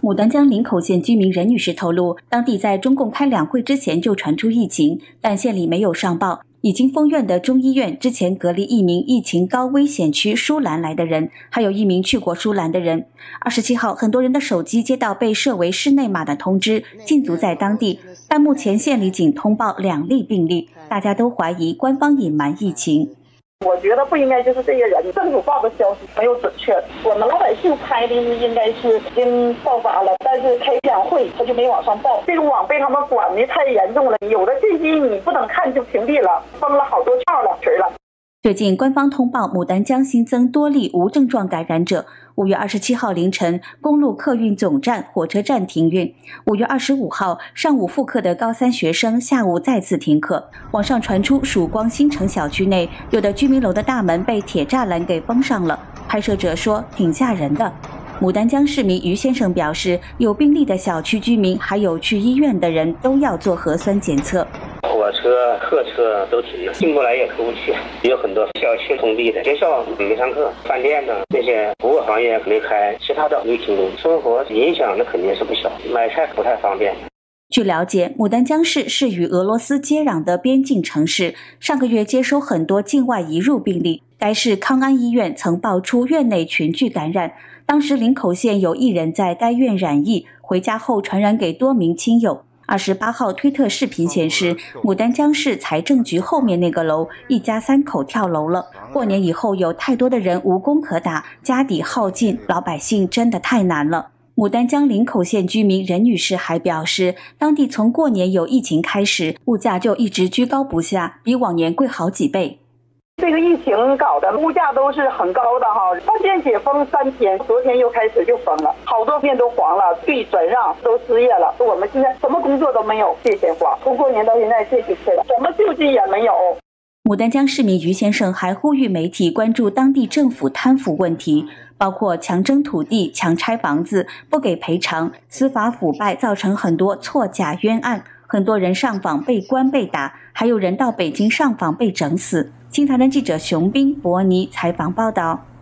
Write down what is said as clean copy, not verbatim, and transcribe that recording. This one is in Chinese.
牡丹江林口县居民任女士透露，当地在中共开两会之前就传出疫情，但县里没有上报。已经封院的中医院之前隔离一名疫情高危险区舒兰来的人，还有一名去过舒兰的人。27号，很多人的手机接到被设为室内码的通知，禁足在当地，但目前县里仅通报2例病例，大家都怀疑官方隐瞒疫情。 我觉得不应该就是这些人，政府报的消息没有准确，我们老百姓猜的应该是已经爆发了，但是开两会他就没往上报，这种网被他们管的太严重了，有的信息你不能看就屏蔽了，封了好多号了群了。 最近官方通报牡丹江新增多例无症状感染者。5月27号凌晨，公路客运总站、火车站停运。5月25号上午复课的高3学生下午再次停课。网上传出曙光新城小区内有的居民楼的大门被铁栅栏给封上了，拍摄者说挺吓人的。牡丹江市民于先生表示，有病例的小区居民还有去医院的人都要做核酸检测。 火车、客车都停了，进过来也出不去，有很多小区封闭的，学校没上课，饭店呢这些服务行业没开，其他的没停工，生活影响那肯定是不小，买菜不太方便。 据了解，牡丹江市是与俄罗斯接壤的边境城市，上个月接收很多境外移入病例。该市康安医院曾爆出院内群聚感染，当时林口县有1人在该院染疫，回家后传染给多名亲友。28号推特视频显示，牡丹江市财政局后面那个楼，一家3口跳楼了。过年以后有太多的人无工可打，家底耗尽，老百姓真的太难了。牡丹江林口县居民任女士还表示，当地从过年有疫情开始，物价就一直居高不下，比往年贵好几倍。 这个疫情搞的物价都是很高的哈，饭店解封3天，昨天又开始就封了，好多店都黄了，对转让都失业了。我们现在什么工作都没有，这些花从过年到现在这几次了，什么救济也没有。 牡丹江市民于先生还呼吁媒体关注当地政府贪腐问题，包括强征土地、强拆房子、不给赔偿、司法腐败，造成很多错假冤案，很多人上访被关被打，还有人到北京上访被整死。新唐人记者熊斌、伯尼采访报道。